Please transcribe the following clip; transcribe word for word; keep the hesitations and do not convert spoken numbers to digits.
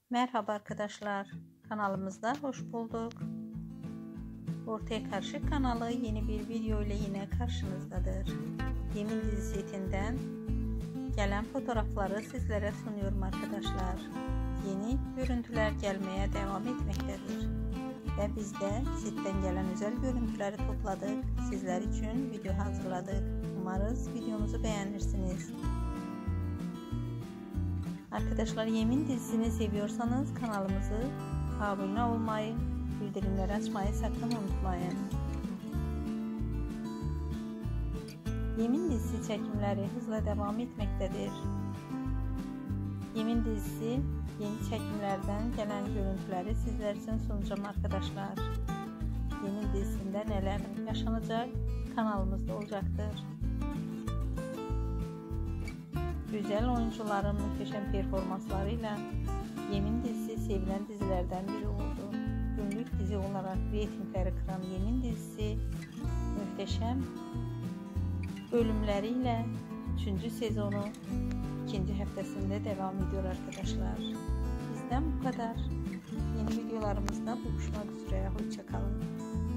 Merhaba arkadaşlar, kanalımızda hoş bulduk. Ortaya Karışık kanalı yeni bir video ile yine karşınızdadır. Yemin dizisi setinden gelen fotoğrafları sizlere sunuyorum arkadaşlar. Yeni görüntüler gelmeye devam etmektedir. Ve biz de setten gelen özel görüntüleri topladık. Sizler için video hazırladık. Umarız videomuzu beğenirsiniz. Arkadaşlar, Yemin dizisini seviyorsanız kanalımızı abone olmayı, bildirimleri açmayı sakın unutmayın. Yemin dizisi çekimleri hızla devam etmektedir. Yemin dizisi yeni çekimlerden gelen görüntüleri sizler için sunacağım arkadaşlar. Yemin dizisinde neler yaşanacak kanalımızda olacaktır. Güzel oyuncuların muhteşem performanslarıyla Yemin dizisi sevilen dizilerden biri oldu. Günlük dizi olarak reytingleri kıran Yemin dizisi muhteşem bölümleriyle üçüncü sezonu ikinci haftasında devam ediyor arkadaşlar. Bizden bu kadar. Yeni videolarımızda buluşmak üzere. Hoşça kalın.